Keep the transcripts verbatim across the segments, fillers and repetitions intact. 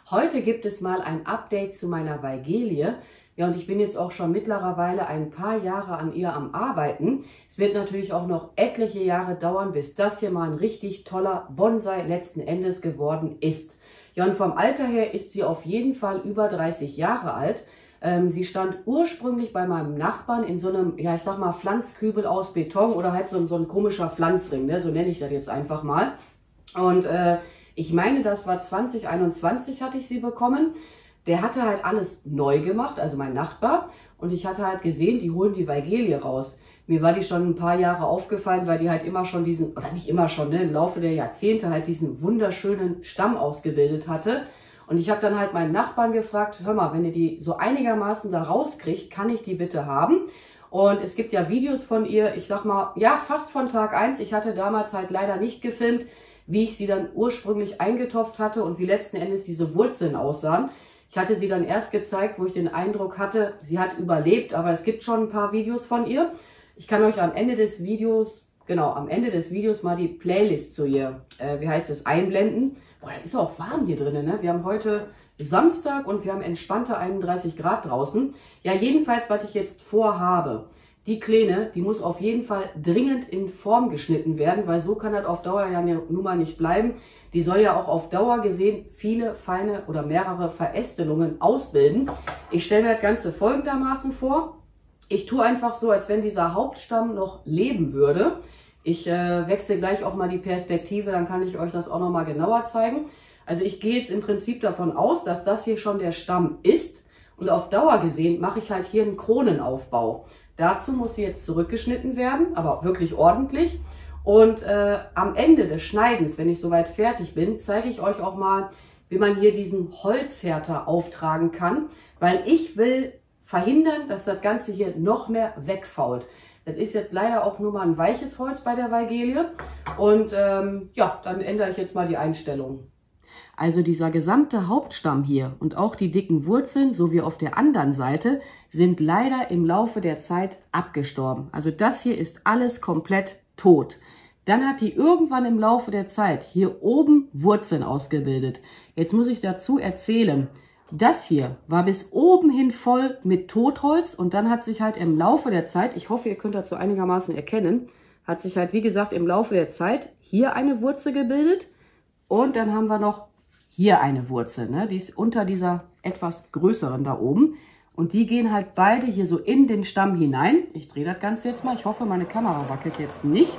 Heute gibt es mal ein Update zu meiner Weigelie. Ja, und ich bin jetzt auch schon mittlerweile ein paar Jahre an ihr am Arbeiten. Es wird natürlich auch noch etliche Jahre dauern, bis das hier mal ein richtig toller Bonsai letzten Endes geworden ist. Ja, und vom Alter her ist sie auf jeden Fall über dreißig Jahre alt. Ähm, sie stand ursprünglich bei meinem Nachbarn in so einem, ja ich sag mal, Pflanzkübel aus Beton oder halt so, so ein komischer Pflanzring, ne? So nenne ich das jetzt einfach mal. Und äh, ich meine, das war zwanzig einundzwanzig hatte ich sie bekommen. Der hatte halt alles neu gemacht, also mein Nachbar. Und ich hatte halt gesehen, die holen die Weigelie raus. Mir war die schon ein paar Jahre aufgefallen, weil die halt immer schon diesen, oder nicht immer schon, ne, im Laufe der Jahrzehnte halt diesen wunderschönen Stamm ausgebildet hatte. Und ich habe dann halt meinen Nachbarn gefragt, hör mal, wenn ihr die so einigermaßen da rauskriegt, kann ich die bitte haben? Und es gibt ja Videos von ihr, ich sag mal, ja, fast von Tag eins. Ich hatte damals halt leider nicht gefilmt, wie ich sie dann ursprünglich eingetopft hatte und wie letzten Endes diese Wurzeln aussahen. Ich hatte sie dann erst gezeigt, wo ich den Eindruck hatte, sie hat überlebt, aber es gibt schon ein paar Videos von ihr. Ich kann euch am Ende des Videos, genau, am Ende des Videos mal die Playlist zu ihr, äh, wie heißt es, einblenden. Boah, ist auch warm hier drinnen, ne? Wir haben heute Samstag und wir haben entspannte einunddreißig Grad draußen. Ja, jedenfalls, was ich jetzt vorhabe. Die Kleine, die muss auf jeden Fall dringend in Form geschnitten werden, weil so kann das auf Dauer ja nun mal nicht bleiben. Die soll ja auch auf Dauer gesehen viele feine oder mehrere Verästelungen ausbilden. Ich stelle mir das Ganze folgendermaßen vor. Ich tue einfach so, als wenn dieser Hauptstamm noch leben würde. Ich äh, wechsle gleich auch mal die Perspektive, dann kann ich euch das auch noch mal genauer zeigen. Also ich gehe jetzt im Prinzip davon aus, dass das hier schon der Stamm ist. Und auf Dauer gesehen mache ich halt hier einen Kronenaufbau. Dazu muss sie jetzt zurückgeschnitten werden, aber wirklich ordentlich. Und äh, am Ende des Schneidens, wenn ich soweit fertig bin, zeige ich euch auch mal, wie man hier diesen Holzhärter auftragen kann. Weil ich will verhindern, dass das Ganze hier noch mehr wegfault. Das ist jetzt leider auch nur mal ein weiches Holz bei der Weigelie. Und ähm, ja, dann ändere ich jetzt mal die Einstellung. Also dieser gesamte Hauptstamm hier und auch die dicken Wurzeln sowie auf der anderen Seite sind leider im Laufe der Zeit abgestorben. Also das hier ist alles komplett tot. Dann hat die irgendwann im Laufe der Zeit hier oben Wurzeln ausgebildet. Jetzt muss ich dazu erzählen, das hier war bis oben hin voll mit Totholz und dann hat sich halt im Laufe der Zeit, ich hoffe, ihr könnt das so einigermaßen erkennen, hat sich halt wie gesagt im Laufe der Zeit hier eine Wurzel gebildet und dann haben wir noch hier eine Wurzel, ne? Die ist unter dieser etwas größeren da oben. Und die gehen halt beide hier so in den Stamm hinein. Ich drehe das Ganze jetzt mal. Ich hoffe, meine Kamera wackelt jetzt nicht.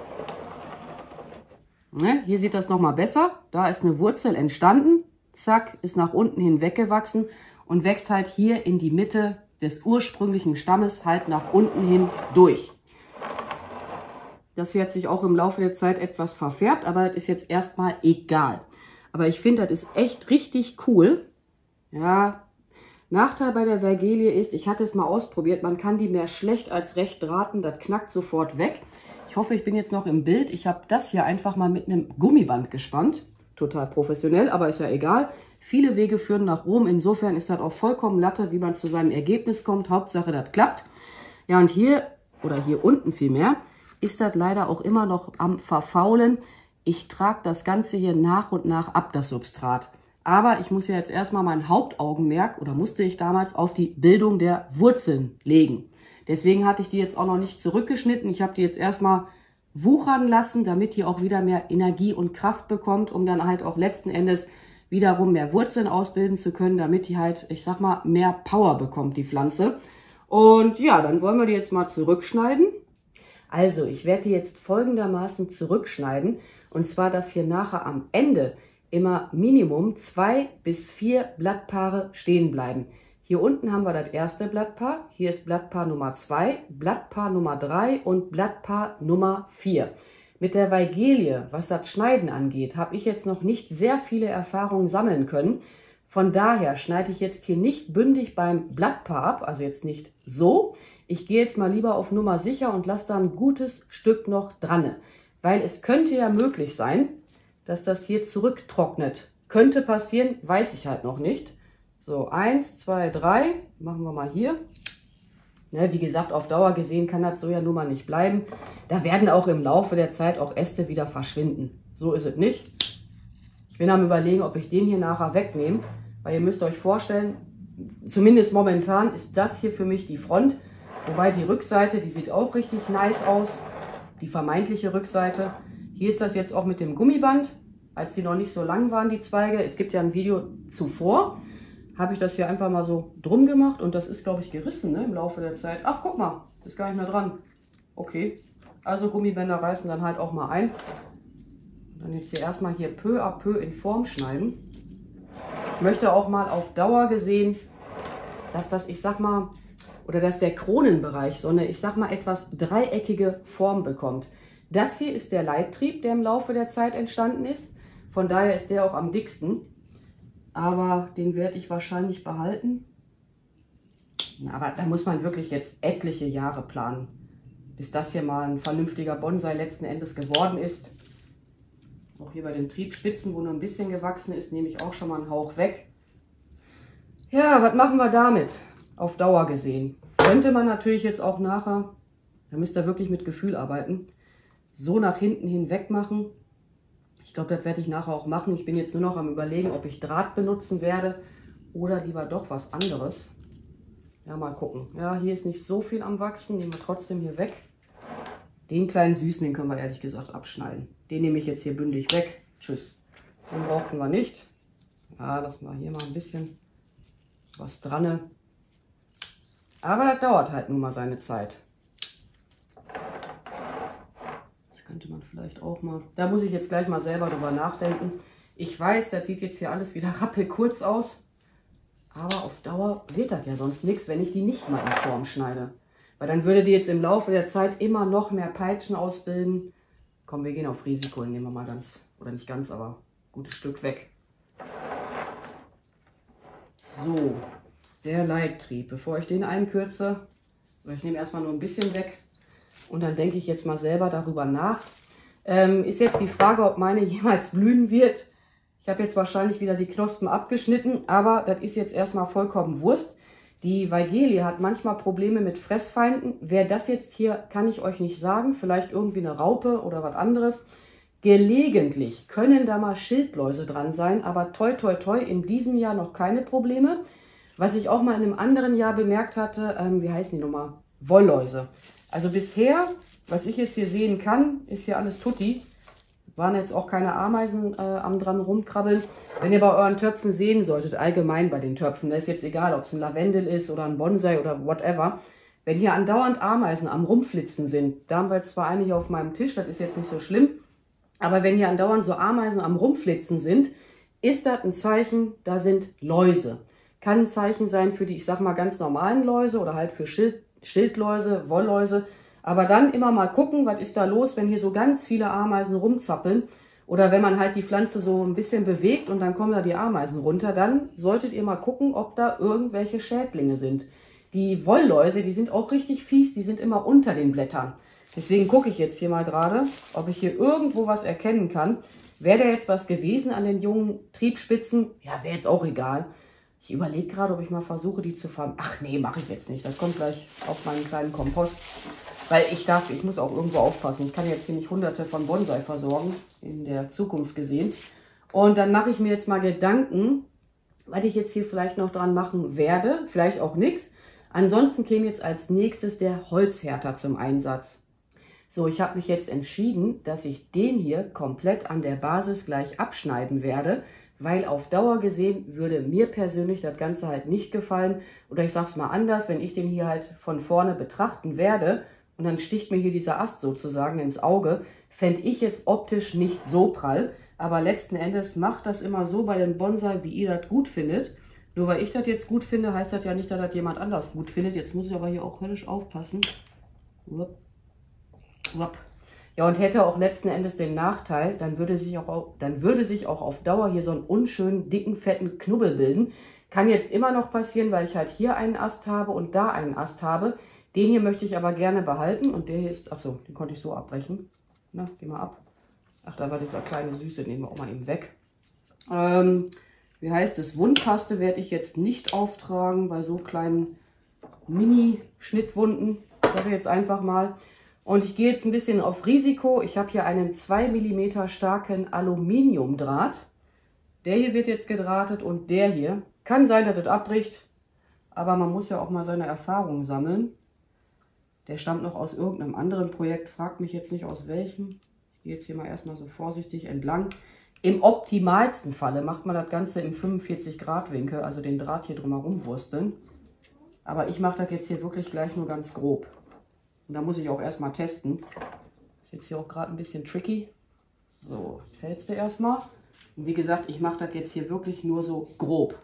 Ne? Hier sieht das nochmal besser. Da ist eine Wurzel entstanden. Zack, ist nach unten hin weggewachsen und wächst halt hier in die Mitte des ursprünglichen Stammes halt nach unten hin durch. Das hier hat sich auch im Laufe der Zeit etwas verfärbt, aber das ist jetzt erstmal egal. Aber ich finde, das ist echt richtig cool. Ja, Nachteil bei der Weigelie ist, ich hatte es mal ausprobiert, man kann die mehr schlecht als recht drahten, das knackt sofort weg. Ich hoffe, ich bin jetzt noch im Bild. Ich habe das hier einfach mal mit einem Gummiband gespannt. Total professionell, aber ist ja egal. Viele Wege führen nach Rom, insofern ist das auch vollkommen Latte, wie man zu seinem Ergebnis kommt. Hauptsache, das klappt. Ja, und hier, oder hier unten vielmehr, ist das leider auch immer noch am Verfaulen. Ich trage das Ganze hier nach und nach ab, das Substrat. Aber ich muss ja jetzt erstmal mein Hauptaugenmerk, oder musste ich damals, auf die Bildung der Wurzeln legen. Deswegen hatte ich die jetzt auch noch nicht zurückgeschnitten. Ich habe die jetzt erstmal wuchern lassen, damit die auch wieder mehr Energie und Kraft bekommt, um dann halt auch letzten Endes wiederum mehr Wurzeln ausbilden zu können, damit die halt, ich sag mal, mehr Power bekommt, die Pflanze. Und ja, dann wollen wir die jetzt mal zurückschneiden. Also, ich werde die jetzt folgendermaßen zurückschneiden. Und zwar, dass hier nachher am Ende immer Minimum zwei bis vier Blattpaare stehen bleiben. Hier unten haben wir das erste Blattpaar. Hier ist Blattpaar Nummer zwei, Blattpaar Nummer drei und Blattpaar Nummer vier. Mit der Weigelie, was das Schneiden angeht, habe ich jetzt noch nicht sehr viele Erfahrungen sammeln können. Von daher schneide ich jetzt hier nicht bündig beim Blattpaar ab, also jetzt nicht so. Ich gehe jetzt mal lieber auf Nummer sicher und lasse da ein gutes Stück noch dran. Weil es könnte ja möglich sein, dass das hier zurücktrocknet. Könnte passieren, weiß ich halt noch nicht. So, eins, zwei, drei. Machen wir mal hier. Ne, wie gesagt, auf Dauer gesehen kann das so ja nun mal nicht bleiben. Da werden auch im Laufe der Zeit auch Äste wieder verschwinden. So ist es nicht. Ich bin am Überlegen, ob ich den hier nachher wegnehme. Weil ihr müsst euch vorstellen, zumindest momentan ist das hier für mich die Front. Wobei die Rückseite, die sieht auch richtig nice aus. Die vermeintliche Rückseite. Hier ist das jetzt auch mit dem Gummiband. Als die noch nicht so lang waren, die Zweige. Es gibt ja ein Video zuvor. Habe ich das hier einfach mal so drum gemacht. Und das ist, glaube ich, gerissen, ne, im Laufe der Zeit. Ach, guck mal. Ist gar nicht mehr dran. Okay. Also Gummibänder reißen dann halt auch mal ein. Dann jetzt hier erstmal hier peu à peu in Form schneiden. Ich möchte auch mal auf Dauer gesehen, dass das, ich sag mal, oder dass der Kronenbereich so eine, ich sag mal, etwas dreieckige Form bekommt. Das hier ist der Leittrieb, der im Laufe der Zeit entstanden ist. Von daher ist der auch am dicksten. Aber den werde ich wahrscheinlich behalten. Aber da muss man wirklich jetzt etliche Jahre planen, bis das hier mal ein vernünftiger Bonsai letzten Endes geworden ist. Auch hier bei den Triebspitzen, wo nur ein bisschen gewachsen ist, nehme ich auch schon mal einen Hauch weg. Ja, was machen wir damit? Auf Dauer gesehen. Könnte man natürlich jetzt auch nachher, da müsst ihr wirklich mit Gefühl arbeiten, so nach hinten hinweg machen. Ich glaube, das werde ich nachher auch machen. Ich bin jetzt nur noch am Überlegen, ob ich Draht benutzen werde oder lieber doch was anderes. Ja, mal gucken. Ja, hier ist nicht so viel am Wachsen. Nehmen wir trotzdem hier weg. Den kleinen Süßen, den können wir ehrlich gesagt abschneiden. Den nehme ich jetzt hier bündig weg. Tschüss. Den brauchten wir nicht. Ja, lassen wir hier mal ein bisschen was dran. Aber das dauert halt nun mal seine Zeit. Das könnte man vielleicht auch mal... Da muss ich jetzt gleich mal selber drüber nachdenken. Ich weiß, das sieht jetzt hier alles wieder rappelkurz aus. Aber auf Dauer wird das ja sonst nichts, wenn ich die nicht mal in Form schneide. Weil dann würde die jetzt im Laufe der Zeit immer noch mehr Peitschen ausbilden. Komm, wir gehen auf Risiko und nehmen wir mal ganz, oder nicht ganz, aber ein gutes Stück weg. So, der Leittrieb. Bevor ich den einkürze, oder ich nehme erstmal nur ein bisschen weg und dann denke ich jetzt mal selber darüber nach. Ähm, ist jetzt die Frage, ob meine jemals blühen wird. Ich habe jetzt wahrscheinlich wieder die Knospen abgeschnitten, aber das ist jetzt erstmal vollkommen Wurst. Die Weigelie hat manchmal Probleme mit Fressfeinden. Wer das jetzt hier, kann ich euch nicht sagen. Vielleicht irgendwie eine Raupe oder was anderes. Gelegentlich können da mal Schildläuse dran sein, aber toi toi toi, in diesem Jahr noch keine Probleme. Was ich auch mal in einem anderen Jahr bemerkt hatte, ähm, wie heißen die nochmal? Wollläuse. Also bisher, was ich jetzt hier sehen kann, ist hier alles tutti. Waren jetzt auch keine Ameisen äh, am dran rumkrabbeln. Wenn ihr bei euren Töpfen sehen solltet, allgemein bei den Töpfen, da ist jetzt egal, ob es ein Lavendel ist oder ein Bonsai oder whatever. Wenn hier andauernd Ameisen am Rumflitzen sind, da haben wir jetzt zwar einige auf meinem Tisch, das ist jetzt nicht so schlimm, aber wenn hier andauernd so Ameisen am Rumflitzen sind, ist das ein Zeichen, da sind Läuse. Kann ein Zeichen sein für die, ich sag mal, ganz normalen Läuse oder halt für Schild, Schildläuse, Wollläuse. Aber dann immer mal gucken, was ist da los, wenn hier so ganz viele Ameisen rumzappeln. Oder wenn man halt die Pflanze so ein bisschen bewegt und dann kommen da die Ameisen runter, dann solltet ihr mal gucken, ob da irgendwelche Schädlinge sind. Die Wollläuse, die sind auch richtig fies, die sind immer unter den Blättern. Deswegen gucke ich jetzt hier mal gerade, ob ich hier irgendwo was erkennen kann. Wäre da jetzt was gewesen an den jungen Triebspitzen? Ja, wäre jetzt auch egal. Ich überlege gerade, ob ich mal versuche, die zu farben. Ach nee, mache ich jetzt nicht. Das kommt gleich auf meinen kleinen Kompost. Weil ich darf, ich muss auch irgendwo aufpassen. Ich kann jetzt hier nicht hunderte von Bonsai versorgen, in der Zukunft gesehen. Und dann mache ich mir jetzt mal Gedanken, was ich jetzt hier vielleicht noch dran machen werde. Vielleicht auch nichts. Ansonsten käme jetzt als nächstes der Holzhärter zum Einsatz. So, ich habe mich jetzt entschieden, dass ich den hier komplett an der Basis gleich abschneiden werde. Weil auf Dauer gesehen würde mir persönlich das Ganze halt nicht gefallen. Oder ich sage es mal anders, wenn ich den hier halt von vorne betrachten werde und dann sticht mir hier dieser Ast sozusagen ins Auge, fände ich jetzt optisch nicht so prall. Aber letzten Endes macht das immer so bei den Bonsai, wie ihr das gut findet. Nur weil ich das jetzt gut finde, heißt das ja nicht, dass das jemand anders gut findet. Jetzt muss ich aber hier auch höllisch aufpassen. Upp. Upp. Ja, und hätte auch letzten Endes den Nachteil, dann würde sich auch, dann würde sich auch auf Dauer hier so einen unschönen, dicken, fetten Knubbel bilden. Kann jetzt immer noch passieren, weil ich halt hier einen Ast habe und da einen Ast habe. Den hier möchte ich aber gerne behalten und der hier ist, ach so, den konnte ich so abbrechen. Na, geh mal ab. Ach, da war dieser kleine Süße, nehmen wir auch mal eben weg. Ähm, wie heißt es? Wundpaste werde ich jetzt nicht auftragen bei so kleinen Mini-Schnittwunden. Sage ich jetzt einfach mal. Und ich gehe jetzt ein bisschen auf Risiko. Ich habe hier einen zwei Millimeter starken Aluminiumdraht. Der hier wird jetzt gedrahtet und der hier. Kann sein, dass das abbricht, aber man muss ja auch mal seine Erfahrungen sammeln. Der stammt noch aus irgendeinem anderen Projekt, fragt mich jetzt nicht aus welchem. Ich gehe jetzt hier mal erstmal so vorsichtig entlang. Im optimalsten Falle macht man das Ganze im fünfundvierzig Grad Winkel, also den Draht hier drumherum wursteln. Aber ich mache das jetzt hier wirklich gleich nur ganz grob. Und da muss ich auch erstmal testen. Ist jetzt hier auch gerade ein bisschen tricky. So, jetzt hältst du erstmal. Und wie gesagt, ich mache das jetzt hier wirklich nur so grob.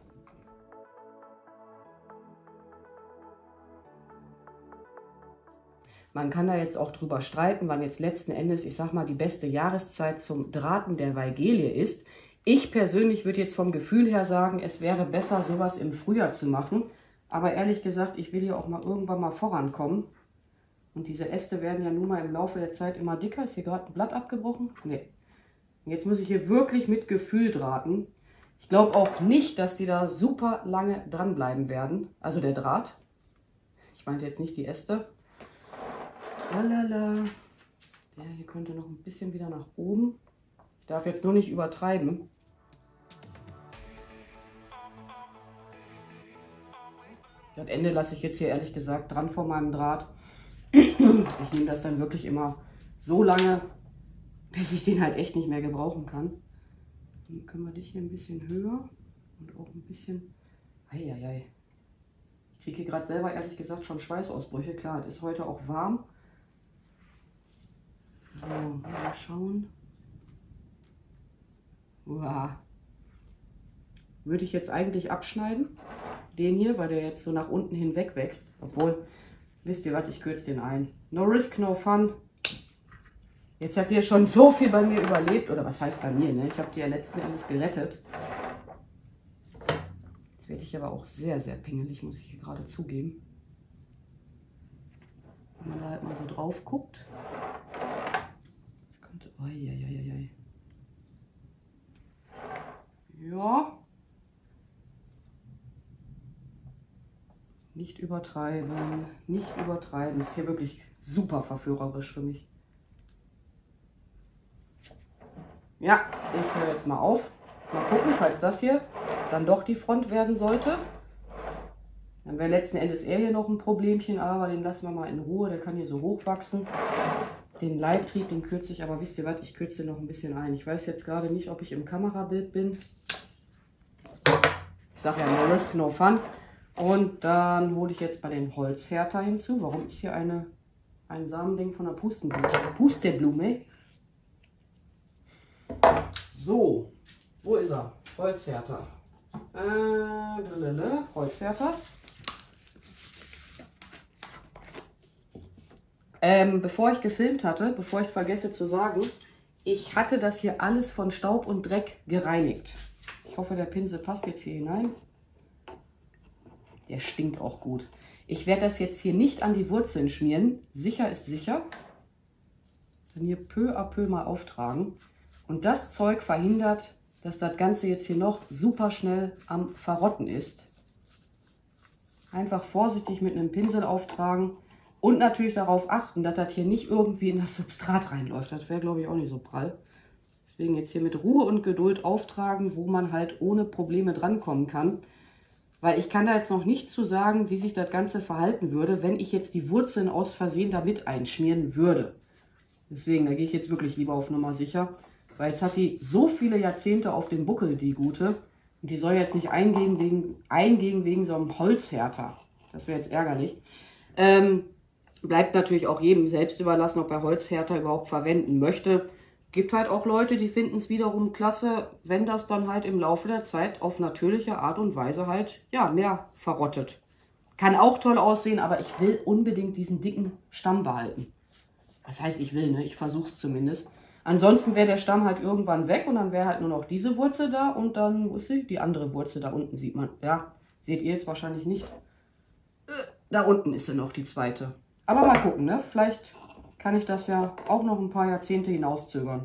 Man kann da jetzt auch drüber streiten, wann jetzt letzten Endes, ich sag mal, die beste Jahreszeit zum Drahten der Weigelie ist. Ich persönlich würde jetzt vom Gefühl her sagen, es wäre besser, sowas im Frühjahr zu machen. Aber ehrlich gesagt, ich will hier auch mal irgendwann mal vorankommen. Und diese Äste werden ja nun mal im Laufe der Zeit immer dicker. Ist hier gerade ein Blatt abgebrochen? Nee. Jetzt muss ich hier wirklich mit Gefühl drahten. Ich glaube auch nicht, dass die da super lange dranbleiben werden. Also der Draht. Ich meinte jetzt nicht die Äste. Lalala. Der hier könnte noch ein bisschen wieder nach oben. Ich darf jetzt nur nicht übertreiben. Das Ende lasse ich jetzt hier ehrlich gesagt dran vor meinem Draht. Ich nehme das dann wirklich immer so lange, bis ich den halt echt nicht mehr gebrauchen kann. Dann können wir dich hier ein bisschen höher und auch ein bisschen... Eieiei. Ich kriege hier gerade selber ehrlich gesagt schon Schweißausbrüche. Klar, es ist heute auch warm. So, mal schauen. Uah. Würde ich jetzt eigentlich abschneiden, den hier, weil der jetzt so nach unten hinweg wächst. Obwohl, wisst ihr was, ich kürze den ein. No risk, no fun. Jetzt hat ihr schon so viel bei mir überlebt. Oder was heißt bei mir, ne? Ich habe die ja letzten Endes gerettet. Jetzt werde ich aber auch sehr, sehr pingelig, muss ich hier gerade zugeben. Wenn man da halt mal so drauf guckt. Das könnte... Eieieiei. Ja. Nicht übertreiben, nicht übertreiben. Das ist hier wirklich super verführerisch für mich. Ja, ich höre jetzt mal auf. Mal gucken, falls das hier dann doch die Front werden sollte. Dann wäre letzten Endes eher hier noch ein Problemchen, aber den lassen wir mal in Ruhe. Der kann hier so hoch wachsen. Den Leittrieb, den kürze ich, aber wisst ihr was, ich kürze noch ein bisschen ein. Ich weiß jetzt gerade nicht, ob ich im Kamerabild bin. Ich sage ja, no risk, no fun. Und dann hole ich jetzt bei den Holzhärter hinzu. Warum ist hier eine, ein Samending von der Pusteblume? Pusteblume. So, wo ist er? Holzhärter. Äh, Holzhärter. Ähm, bevor ich gefilmt hatte, bevor ich es vergesse zu sagen, ich hatte das hier alles von Staub und Dreck gereinigt. Ich hoffe, der Pinsel passt jetzt hier hinein. Der stinkt auch gut. Ich werde das jetzt hier nicht an die Wurzeln schmieren. Sicher ist sicher. Dann hier peu à peu mal auftragen. Und das Zeug verhindert, dass das Ganze jetzt hier noch super schnell am Verrotten ist. Einfach vorsichtig mit einem Pinsel auftragen. Und natürlich darauf achten, dass das hier nicht irgendwie in das Substrat reinläuft. Das wäre, glaube ich, auch nicht so prall. Deswegen jetzt hier mit Ruhe und Geduld auftragen, wo man halt ohne Probleme drankommen kann. Weil ich kann da jetzt noch nicht zu sagen, wie sich das Ganze verhalten würde, wenn ich jetzt die Wurzeln aus Versehen damit einschmieren würde. Deswegen, da gehe ich jetzt wirklich lieber auf Nummer sicher. Weil jetzt hat die so viele Jahrzehnte auf dem Buckel, die gute. Und die soll jetzt nicht eingehen wegen, eingehen wegen so einem Holzhärter. Das wäre jetzt ärgerlich. Ähm, bleibt natürlich auch jedem selbst überlassen, ob er Holzhärter überhaupt verwenden möchte. Gibt halt auch Leute, die finden es wiederum klasse, wenn das dann halt im Laufe der Zeit auf natürliche Art und Weise halt, ja, mehr verrottet. Kann auch toll aussehen, aber ich will unbedingt diesen dicken Stamm behalten. Das heißt, ich will, ne? Ich versuche es zumindest. Ansonsten wäre der Stamm halt irgendwann weg und dann wäre halt nur noch diese Wurzel da und dann, wo ist sie? Die andere Wurzel da unten sieht man. Ja, seht ihr jetzt wahrscheinlich nicht. Da unten ist sie noch, die zweite. Aber mal gucken, ne? Vielleicht kann ich das ja auch noch ein paar Jahrzehnte hinauszögern.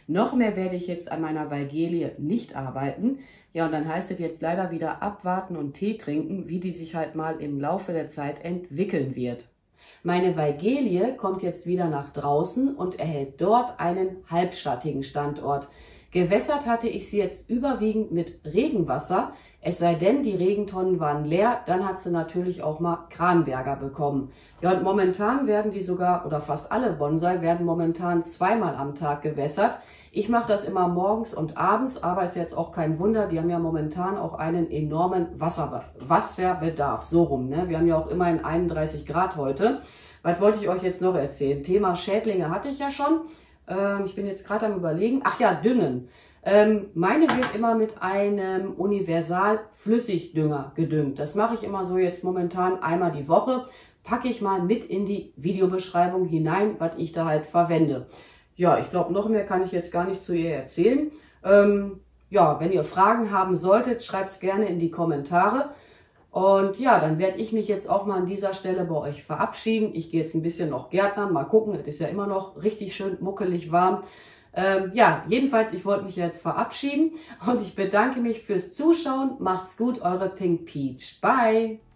Noch mehr werde ich jetzt an meiner Weigelie nicht arbeiten. Ja, und dann heißt es jetzt leider wieder abwarten und Tee trinken, wie die sich halt mal im Laufe der Zeit entwickeln wird. Meine Weigelie kommt jetzt wieder nach draußen und erhält dort einen halbschattigen Standort. Gewässert hatte ich sie jetzt überwiegend mit Regenwasser, es sei denn, die Regentonnen waren leer, dann hat sie natürlich auch mal Kranberger bekommen. Ja, und momentan werden die sogar, oder fast alle Bonsai, werden momentan zweimal am Tag gewässert. Ich mache das immer morgens und abends, aber ist jetzt auch kein Wunder, die haben ja momentan auch einen enormen Wasser, Wasserbedarf, so rum, ne? Wir haben ja auch immerhin einunddreißig Grad heute. Was wollte ich euch jetzt noch erzählen? Thema Schädlinge hatte ich ja schon. Ähm, ich bin jetzt gerade am Überlegen. Ach ja, Düngen. Ähm, meine wird immer mit einem Universal-Flüssigdünger gedüngt. Das mache ich immer so jetzt momentan einmal die Woche. Packe ich mal mit in die Videobeschreibung hinein, was ich da halt verwende. Ja, ich glaube, noch mehr kann ich jetzt gar nicht zu ihr erzählen. Ähm, ja, wenn ihr Fragen haben solltet, schreibt es gerne in die Kommentare. Und ja, dann werde ich mich jetzt auch mal an dieser Stelle bei euch verabschieden. Ich gehe jetzt ein bisschen noch gärtnern, mal gucken. Es ist ja immer noch richtig schön muckelig warm. Ähm, ja, jedenfalls, ich wollte mich jetzt verabschieden und ich bedanke mich fürs Zuschauen. Macht's gut, eure Pink Peach. Bye!